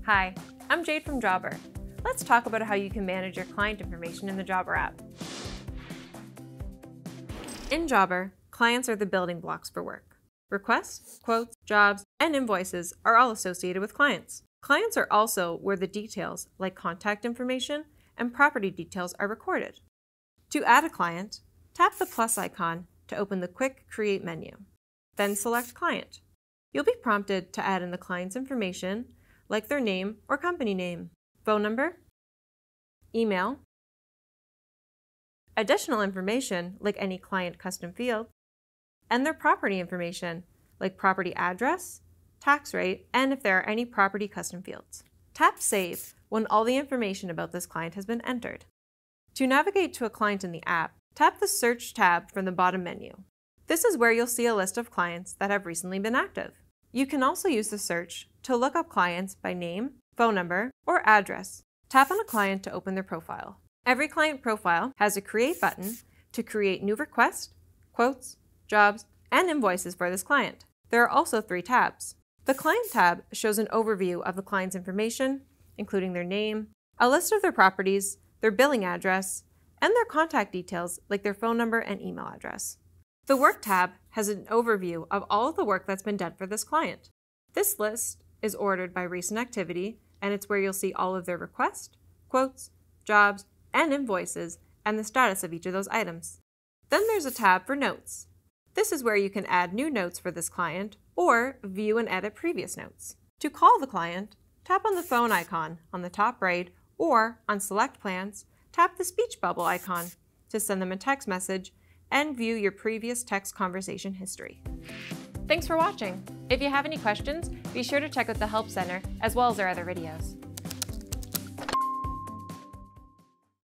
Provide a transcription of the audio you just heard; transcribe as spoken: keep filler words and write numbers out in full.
Hi, I'm Jade from Jobber. Let's talk about how you can manage your client information in the Jobber app. In Jobber, clients are the building blocks for work. Requests, quotes, jobs, and invoices are all associated with clients. Clients are also where the details, like contact information and property details, are recorded. To add a client, tap the plus icon to open the quick Create menu. Then select Client. You'll be prompted to add in the client's information, like their name or company name, phone number, email, additional information like any client custom field, and their property information like property address, tax rate, and if there are any property custom fields. Tap Save when all the information about this client has been entered. To navigate to a client in the app, tap the Search tab from the bottom menu. This is where you'll see a list of clients that have recently been active. You can also use the search to look up clients by name, phone number, or address. Tap on a client to open their profile. Every client profile has a Create button to create new requests, quotes, jobs, and invoices for this client. There are also three tabs. The Client tab shows an overview of the client's information, including their name, a list of their properties, their billing address, and their contact details like their phone number and email address. The Work tab has an overview of all of the work that's been done for this client. This list is ordered by recent activity, and it's where you'll see all of their requests, quotes, jobs, and invoices, and the status of each of those items. Then there's a tab for Notes. This is where you can add new notes for this client or view and edit previous notes. To call the client, tap on the phone icon on the top right, or on Select Plans, tap the speech bubble icon to send them a text message and view your previous text conversation history. Thanks for watching. If you have any questions, be sure to check out the Help Center as well as our other videos.